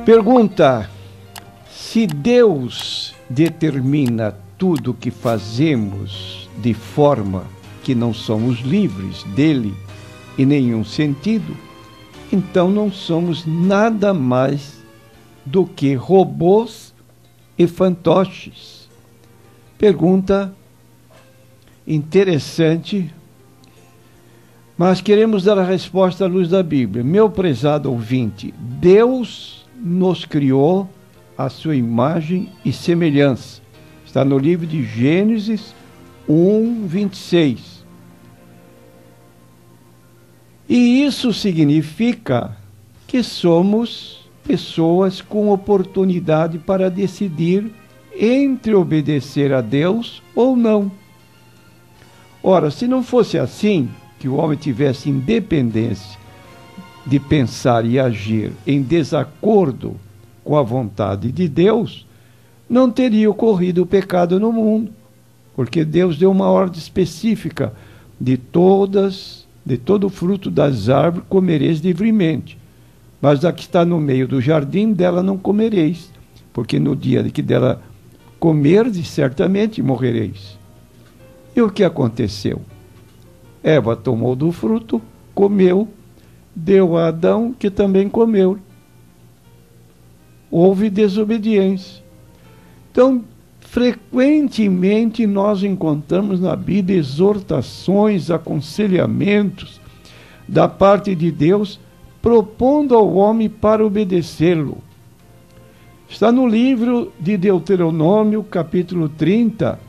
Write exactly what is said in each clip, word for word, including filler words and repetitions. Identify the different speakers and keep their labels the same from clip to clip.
Speaker 1: Pergunta: se Deus determina tudo o que fazemos de forma que não somos livres dele em nenhum sentido, então não somos nada mais do que robôs e fantoches. Pergunta interessante, mas queremos dar a resposta à luz da Bíblia. Meu prezado ouvinte, Deus nos criou à sua imagem e semelhança. Está no livro de Gênesis um, vinte e seis. E isso significa que somos pessoas com oportunidade para decidir entre obedecer a Deus ou não. Ora, se não fosse assim, que o homem tivesse independência de pensar e agir em desacordo com a vontade de Deus, não teria ocorrido o pecado no mundo, porque Deus deu uma ordem específica: de todas, de todo o fruto das árvores comereis livremente, mas da que está no meio do jardim, dela não comereis, porque no dia de que dela comerdes, certamente morrereis. E o que aconteceu? Eva tomou do fruto, comeu, deu a Adão, que também comeu. Houve desobediência. Então, frequentemente nós encontramos na Bíblia exortações, aconselhamentos da parte de Deus, propondo ao homem para obedecê-lo. Está no livro de Deuteronômio, capítulo trinta,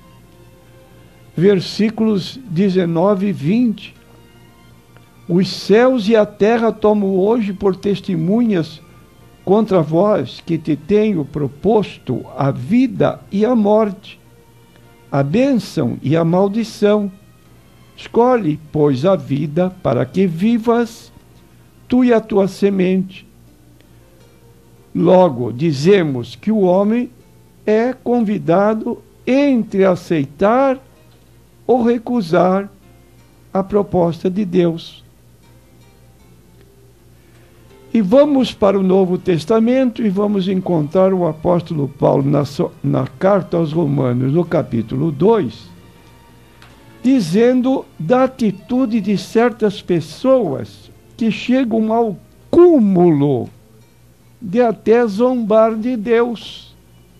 Speaker 1: versículos dezenove e vinte. Os céus e a terra tomo hoje por testemunhas contra vós, que te tenho proposto a vida e a morte, a bênção e a maldição. Escolhe, pois, a vida para que vivas, tu e a tua semente. Logo, dizemos que o homem é convidado entre aceitar ou recusar a proposta de Deus. E vamos para o Novo Testamento e vamos encontrar o apóstolo Paulo na, na carta aos Romanos, no capítulo dois, dizendo da atitude de certas pessoas que chegam ao cúmulo de até zombar de Deus.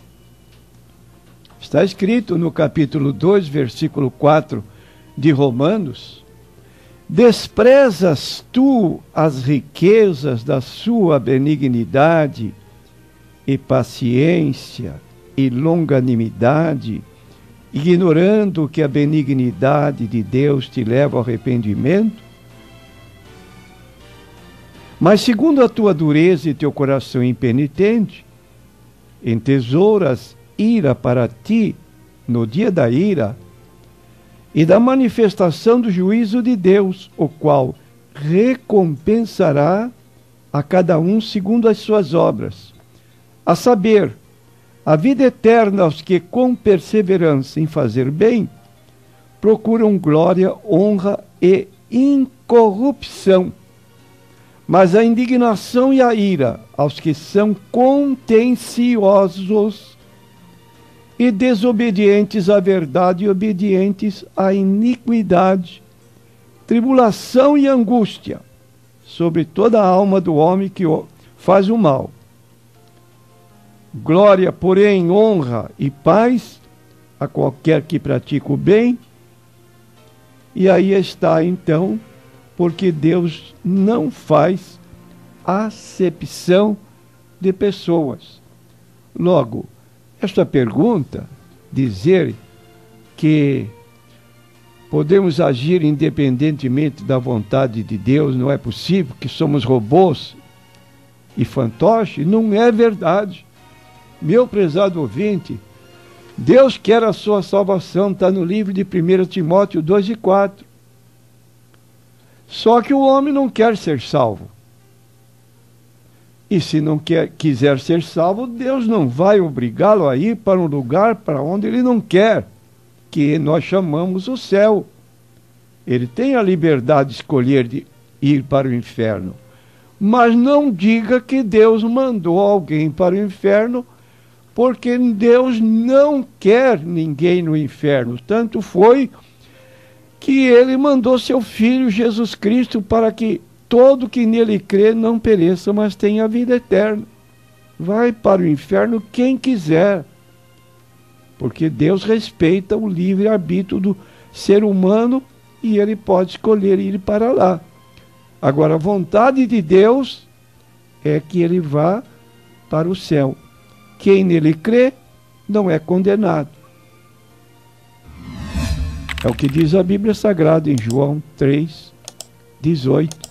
Speaker 1: Está escrito no capítulo dois, versículo quatro de Romanos: desprezas tu as riquezas da sua benignidade e paciência e longanimidade, ignorando que a benignidade de Deus te leva ao arrependimento? Mas segundo a tua dureza e teu coração impenitente, entesouras ira para ti no dia da ira e da manifestação do juízo de Deus, o qual recompensará a cada um segundo as suas obras, a saber, a vida eterna aos que com perseverança em fazer bem procuram glória, honra e incorrupção, mas a indignação e a ira aos que são contenciosos e desobedientes à verdade e obedientes à iniquidade, tribulação e angústia sobre toda a alma do homem que faz o mal. Glória, porém, honra e paz a qualquer que pratica o bem. E aí está, então, porque Deus não faz acepção de pessoas. Logo, esta pergunta, dizer que podemos agir independentemente da vontade de Deus, não é possível, que somos robôs e fantoches, não é verdade. Meu prezado ouvinte, Deus quer a sua salvação, está no livro de primeiro Timóteo dois e quatro. Só que o homem não quer ser salvo. E se não quer, quiser ser salvo, Deus não vai obrigá-lo a ir para um lugar para onde ele não quer, que nós chamamos o céu. Ele tem a liberdade de escolher de ir para o inferno. Mas não diga que Deus mandou alguém para o inferno, porque Deus não quer ninguém no inferno. Tanto foi que ele mandou seu Filho Jesus Cristo para que todo que nele crê não pereça, mas tenha a vida eterna. Vai para o inferno quem quiser, porque Deus respeita o livre-arbítrio do ser humano e ele pode escolher ir para lá. Agora, a vontade de Deus é que ele vá para o céu. Quem nele crê não é condenado. É o que diz a Bíblia Sagrada em João três, dezoito.